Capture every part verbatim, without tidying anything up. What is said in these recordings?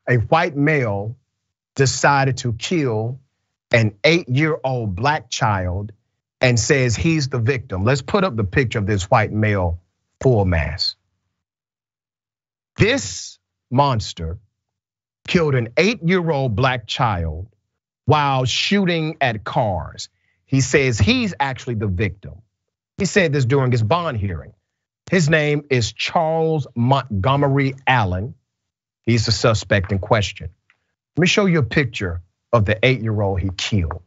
a white male decided to kill an eight-year-old black child and says he's the victim. Let's put up the picture of this white male full mask. This monster killed an eight-year-old black child while shooting at cars. He says he's actually the victim. He said this during his bond hearing. His name is Charles Montgomery Allen. He's the suspect in question. Let me show you a picture of the eight-year-old he killed.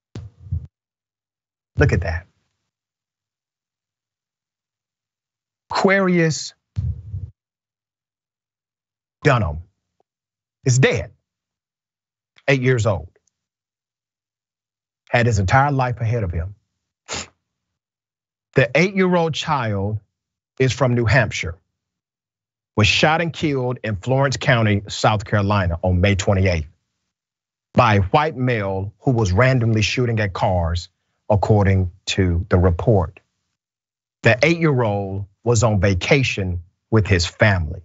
Look at that. Quarius Dunham is dead, eight years old. Had his entire life ahead of him. The eight-year-old child is from New Hampshire, was shot and killed in Florence County, South Carolina on May twenty-eighth by a white male who was randomly shooting at cars, according to the report. The eight-year-old was on vacation with his family.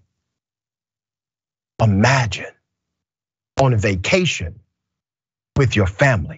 Imagine on vacation with your family.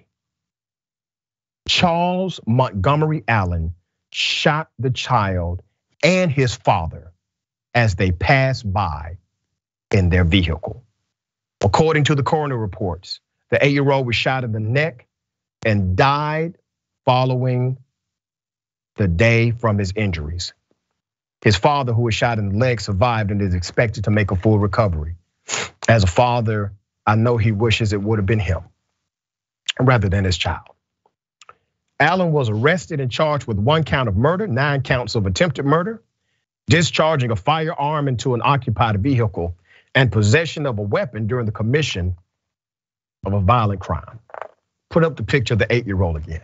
Charles Montgomery Allen shot the child and his father as they passed by in their vehicle. According to the coroner reports, the eight-year-old was shot in the neck and died following the day from his injuries. His father, who was shot in the leg, survived and is expected to make a full recovery. As a father, I know he wishes it would have been him rather than his child. Allen was arrested and charged with one count of murder, nine counts of attempted murder, discharging a firearm into an occupied vehicle, and possession of a weapon during the commission of a violent crime. Put up the picture of the eight-year-old again.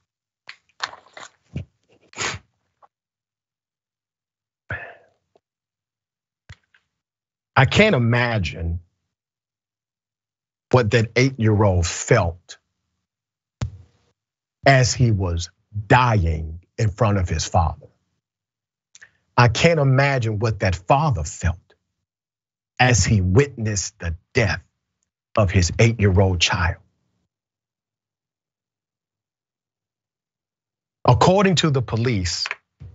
I can't imagine what that eight-year-old felt as he was dying in front of his father. I can't imagine what that father felt as he witnessed the death of his eight-year-old child. According to the police,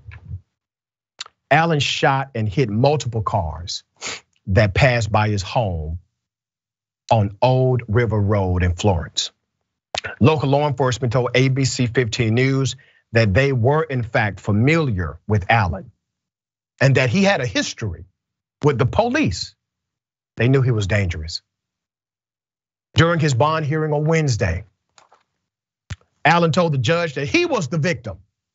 Allen shot and hit multiple cars that passed by his home on Old River Road in Florence. Local law enforcement told A B C fifteen News that they were in fact familiar with Allen and that he had a history with the police. They knew he was dangerous. During his bond hearing on Wednesday, Allen told the judge that he was the victim.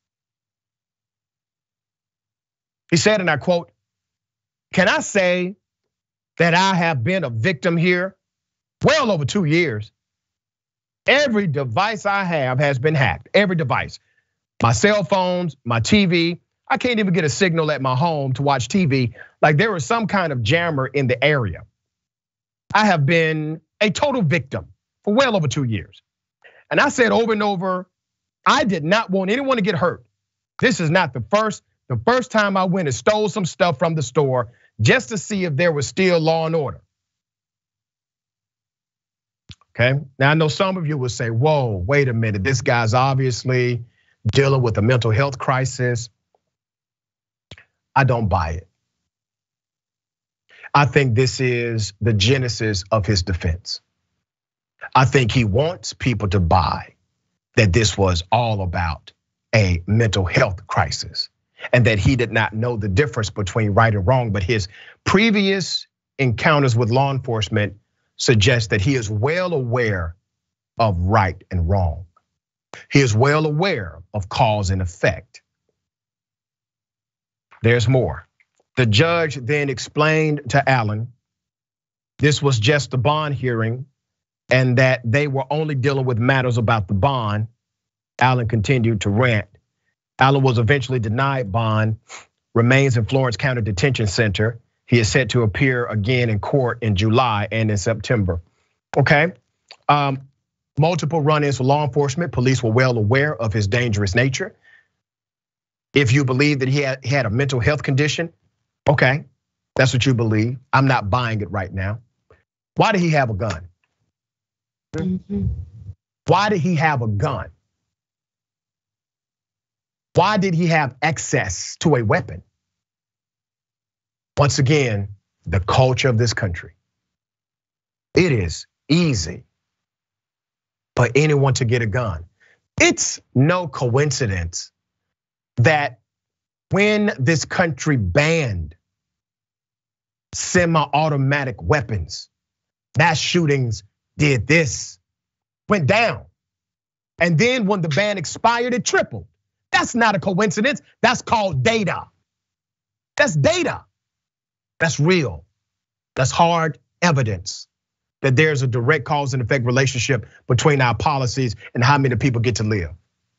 He said, and I quote, "Can I say that I have been a victim here well over two years? Every device I have has been hacked, every device. My cell phones, my T V, I can't even get a signal at my home to watch T V. Like there was some kind of jammer in the area. I have been a total victim for well over two years. And I said over and over, I did not want anyone to get hurt. This is not the first, the first time I went and stole some stuff from the store just to see if there was still law and order." Okay, now I know some of you will say, whoa, wait a minute, this guy's obviously dealing with a mental health crisis. I don't buy it. I think this is the genesis of his defense. I think he wants people to buy that this was all about a mental health crisis and that he did not know the difference between right and wrong, but his previous encounters with law enforcement suggest that he is well aware of right and wrong. He is well aware of cause and effect. There's more. The judge then explained to Allen this was just a bond hearing and that they were only dealing with matters about the bond. Allen continued to rant. Allen was eventually denied bond, remains in Florence County Detention Center. He is set to appear again in court in July and in September. Okay, um, multiple run-ins with law enforcement. Police were well aware of his dangerous nature. If you believe that he had, he had a mental health condition, okay, that's what you believe. I'm not buying it right now. Why did he have a gun? Mm-hmm. Why did he have a gun? Why did he have access to a weapon? Once again, the culture of this country. It is easy for anyone to get a gun. It's no coincidence that when this country banned semi-automatic weapons, mass shootings did this, went down. And then when the ban expired, it tripled. That's not a coincidence. That's called data. That's data. That's real. That's hard evidence that there's a direct cause and effect relationship between our policies and how many people get to live.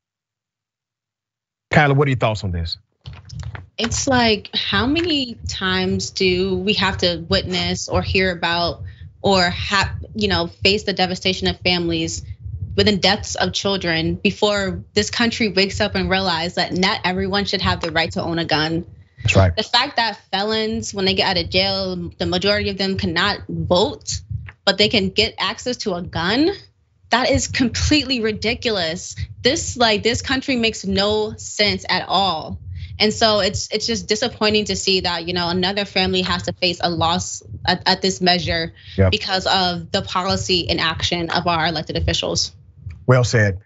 Kyla, what are your thoughts on this? It's like, how many times do we have to witness or hear about or have, you know, face the devastation of families within deaths of children before this country wakes up and realize that not everyone should have the right to own a gun? That's right. The fact that felons, when they get out of jail, the majority of them cannot vote, but they can get access to a gun, that is completely ridiculous. This like this country makes no sense at all. And so it's it's just disappointing to see that, you know, another family has to face a loss at, at this measure yep. because of the policy and action of our elected officials. Well said.